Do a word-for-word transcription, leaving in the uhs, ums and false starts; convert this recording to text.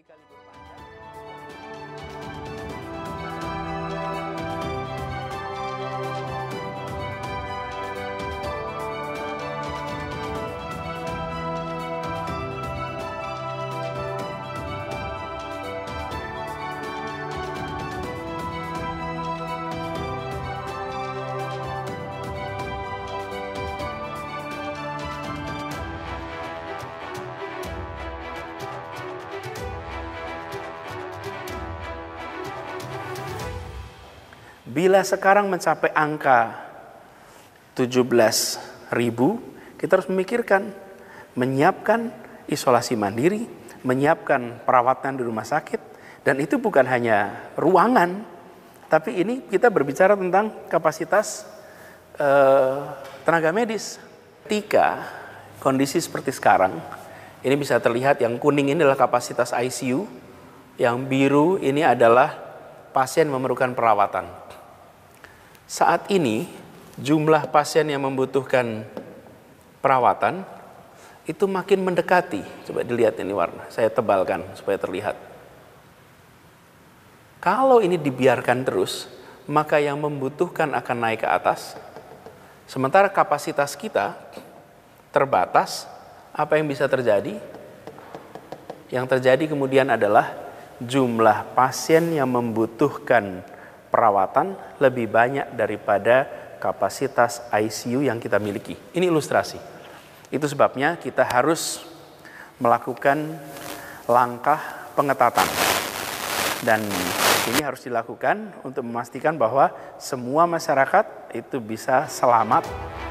ketika libur panjang. Bila sekarang mencapai angka tujuh belas ribu, kita harus memikirkan, menyiapkan isolasi mandiri, menyiapkan perawatan di rumah sakit, dan itu bukan hanya ruangan, tapi ini kita berbicara tentang kapasitas eh, tenaga medis. Ketika kondisi seperti sekarang, ini bisa terlihat yang kuning ini adalah kapasitas I C U, yang biru ini adalah pasien memerlukan perawatan. Saat ini jumlah pasien yang membutuhkan perawatan itu makin mendekati. Coba dilihat ini warna, saya tebalkan supaya terlihat. Kalau ini dibiarkan terus, maka yang membutuhkan akan naik ke atas. Sementara kapasitas kita terbatas, apa yang bisa terjadi? Yang terjadi kemudian adalah jumlah pasien yang membutuhkan perawatan lebih banyak daripada kapasitas I C U yang kita miliki. Ini ilustrasi. Itu sebabnya kita harus melakukan langkah pengetatan. Dan ini harus dilakukan untuk memastikan bahwa semua masyarakat itu bisa selamat